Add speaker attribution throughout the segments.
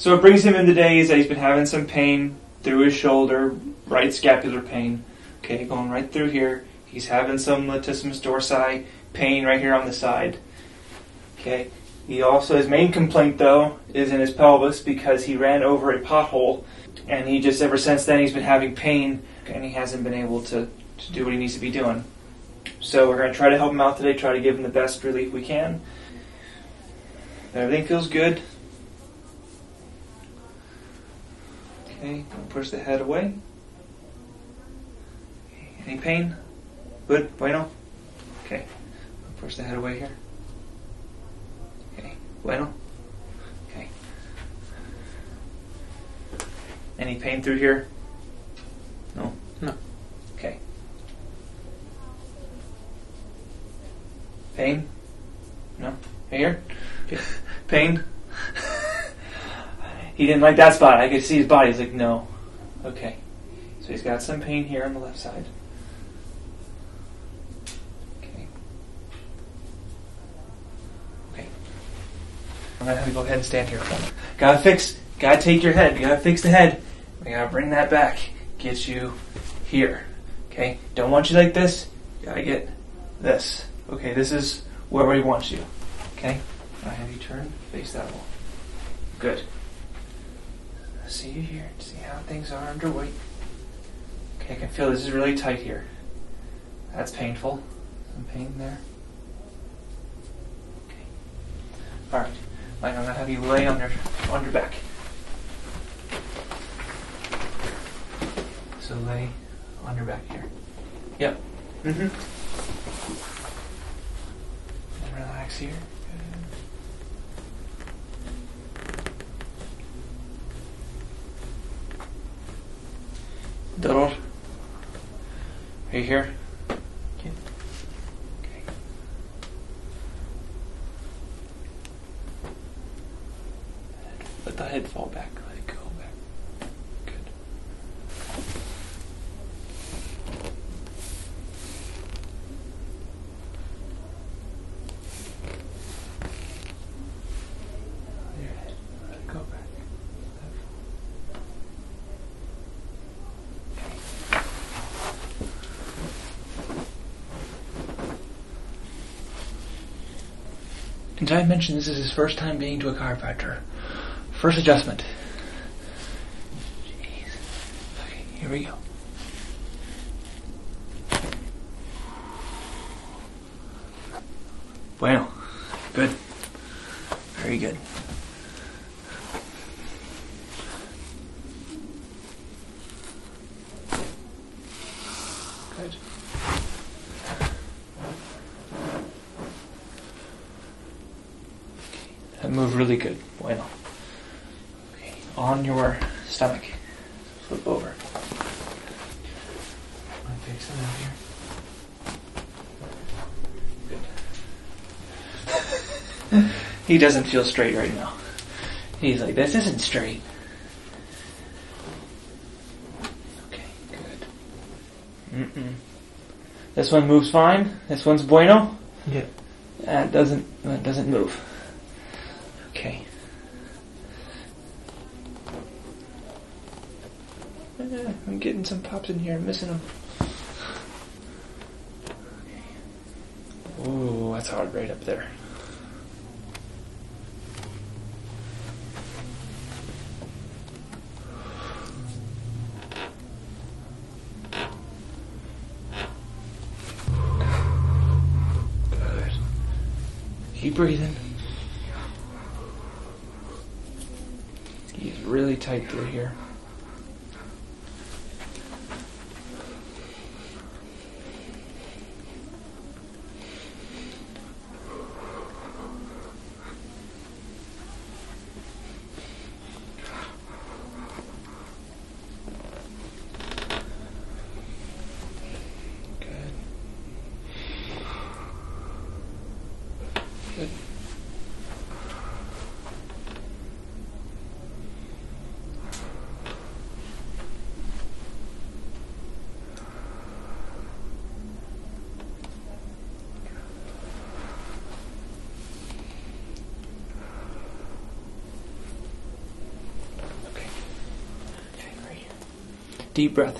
Speaker 1: So what brings him in today is that he's been having some pain through his shoulder, right scapular pain. Okay, going right through here. He's having some latissimus dorsi pain right here on the side. Okay. He also, his main complaint though, is in his pelvis because he ran over a pothole, and he just, ever since then, he's been having pain, and he hasn't been able to do what he needs to be doing. So we're going to try to help him out today, try to give him the best relief we can. Everything feels good. Okay, don't push the head away. Any pain? Good? Bueno? Okay. Push the head away here. Okay. Bueno? Okay. Any pain through here? No?
Speaker 2: No.
Speaker 1: Okay. Pain? No? Here? Okay. Pain? He didn't like that spot. I could see his body. He's like, no. Okay. So he's got some pain here on the left side. Okay. Okay. I'm going to have you go ahead and stand here for me. Gotta take your head. You gotta fix the head. We gotta bring that back. Get you here. Okay? Don't want you like this. You gotta get this. Okay, this is where we want you. Okay? I have you turn, face that wall. Good. See you here. See how things are underway. Okay, I can feel this is really tight here. That's painful. Some pain there. Okay. Alright. I'm going to have you lay on your back. So lay on your back here. Yep. And relax here. Dolor. Are you here? Okay. Okay. Let the head fall back. Let it go back. Good. Your head. Let it go back. Did I mention this is his first time being to a chiropractor? First adjustment. Jeez. Okay, here we go. Bueno. Good. Very good. Good. That moved really good. Bueno. Okay. On your stomach. Flip over. I'm fixing out here. Good. He doesn't feel straight right now. He's like, this isn't straight. Okay, good. This one moves fine. This one's bueno.
Speaker 2: Yeah.
Speaker 1: That doesn't move. Okay. I'm getting some pops in here. I'm missing them. Okay. Ooh, that's hard right up there. Good. Keep breathing. He's really tight through here. Good. Good. Deep breath.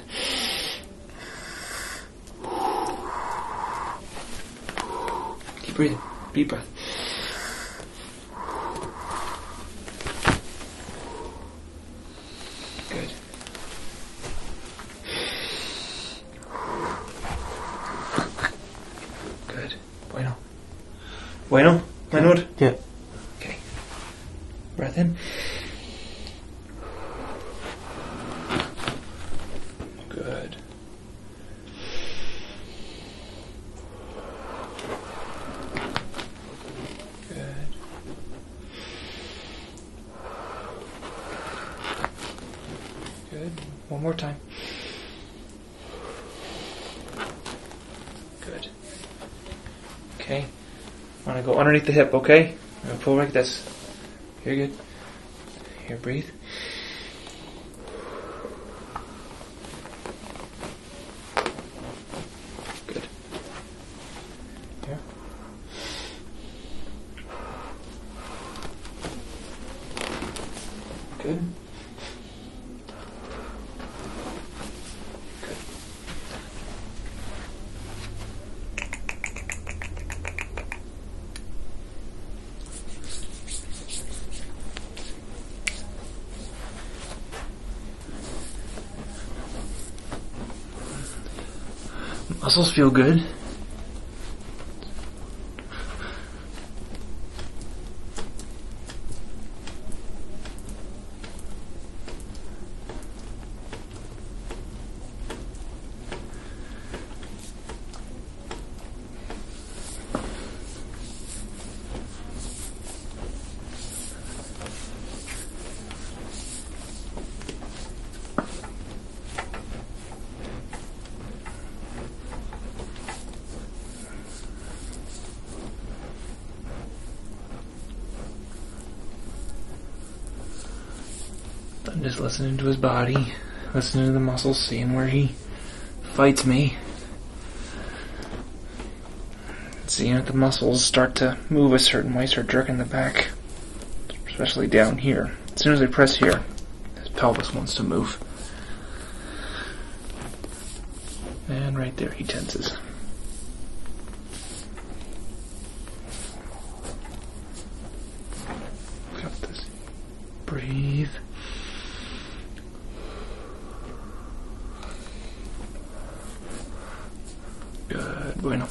Speaker 1: Keep breathing. Deep breath. Good. Good. Bueno. Bueno? Menor?
Speaker 2: Yeah.
Speaker 1: Okay. Breath in. Good. Good. Good. One more time. Good. Okay. I'm gonna go underneath the hip, okay? I'm gonna pull like this. You're good. Here, breathe. Good. Here. Good. Good. Muscles feel good. I'm just listening to his body, listening to the muscles, seeing where he fights me. Seeing if the muscles start to move a certain way, start jerking the back, especially down here. As soon as I press here, his pelvis wants to move. And right there, he tenses. Got this. Breathe. Good. Bueno.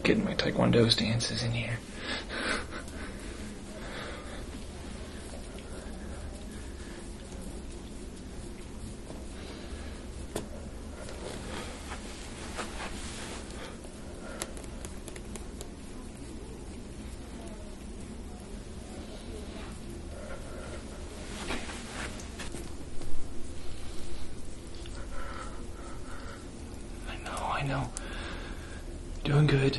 Speaker 1: Getting my Taekwondo stances in here. I know. Doing good.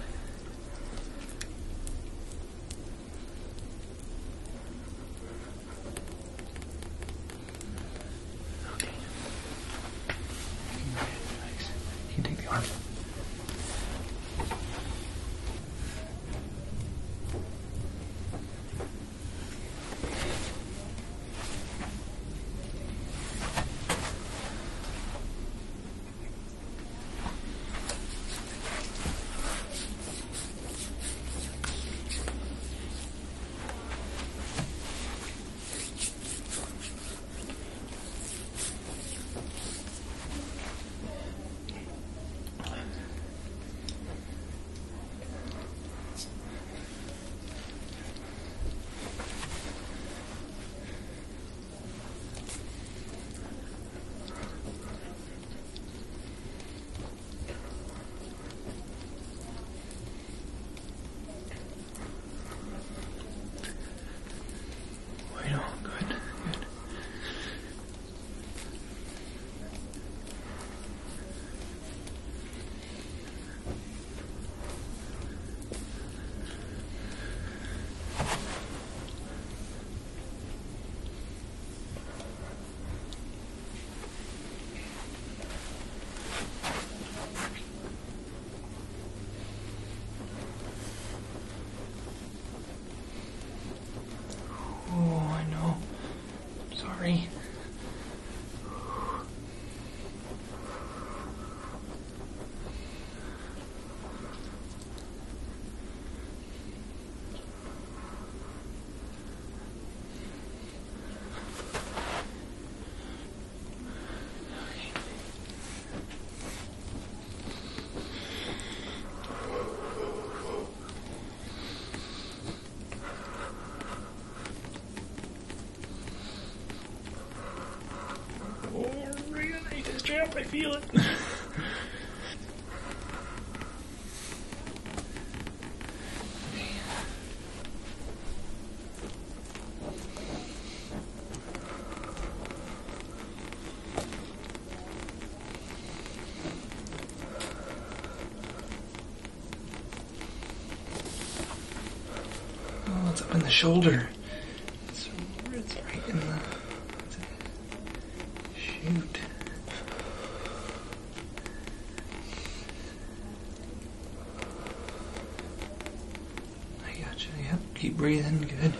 Speaker 1: Okay. Relax. You can take the arm. Sorry. I feel it. Oh, it's up in the shoulder. It's right in the... Shoot. Yep, keep breathing, good.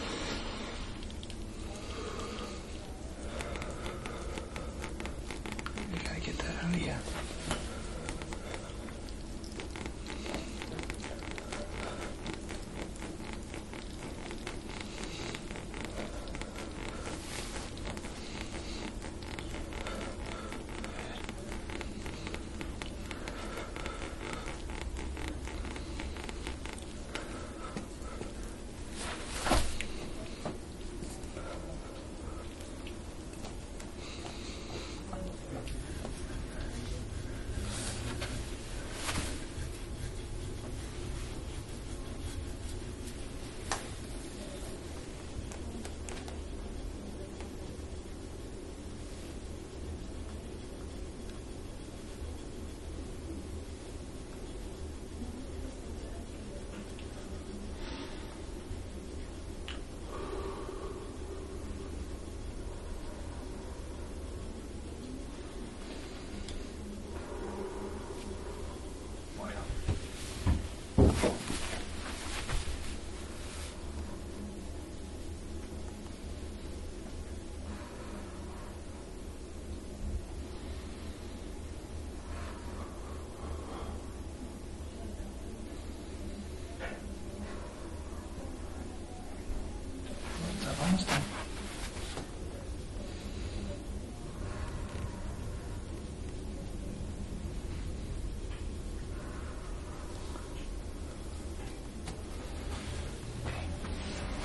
Speaker 1: You gotta get that out of you.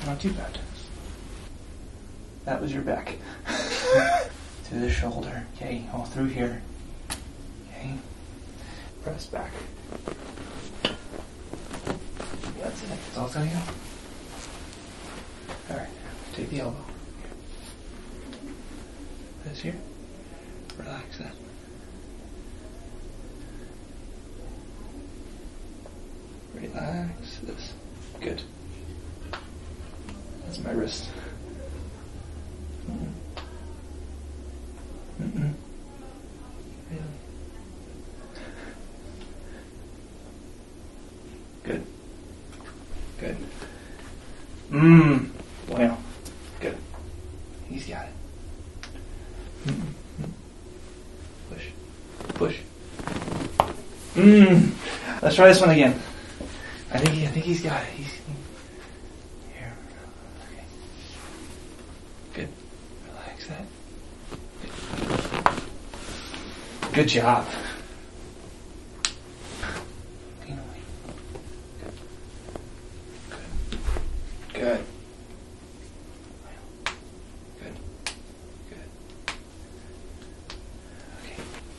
Speaker 1: Not too bad. That was your back. To the shoulder. Okay, all through here. Okay. Press back. That's it. That's all it's gonna go. Alright, take the elbow. This here. Relax that. Relax this. Good. That's my wrist. Mm-mm. Really? Good. Good. Bueno. Good. He's got it. Push. Push. Let's try this one again. I think he's got it. He's here. Okay. Good. Relax that. Good job. Good. Good. Good. Good. Okay.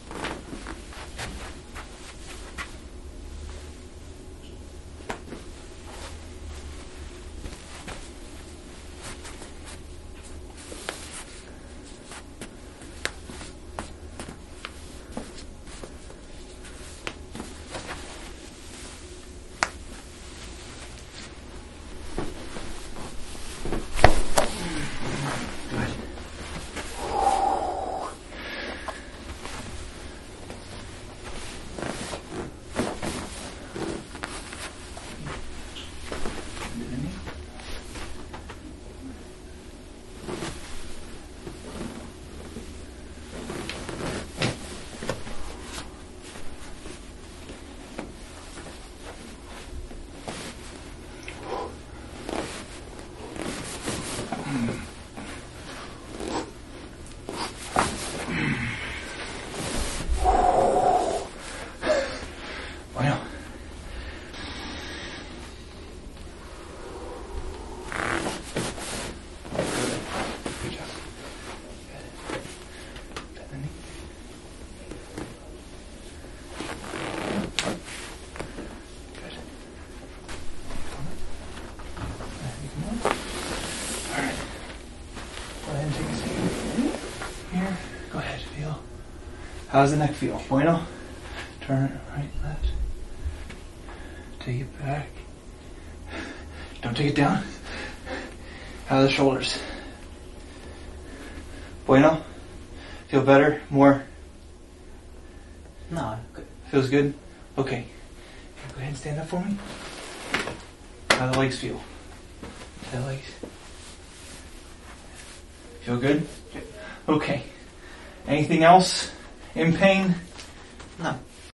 Speaker 1: Bueno. Good job. Good. Bend the knee. Good. Come on. All right. Go ahead and take a seat. Here. Go ahead. Feel. How's the neck feel? Bueno. Turn it right, left. Take it back. Don't take it down. How are the shoulders? Bueno? Feel better? More?
Speaker 2: No, good.
Speaker 1: Feels good? Okay. Go ahead and stand up for me. How do the legs feel? The legs? Feel good? Okay. Anything else? In pain?
Speaker 2: No.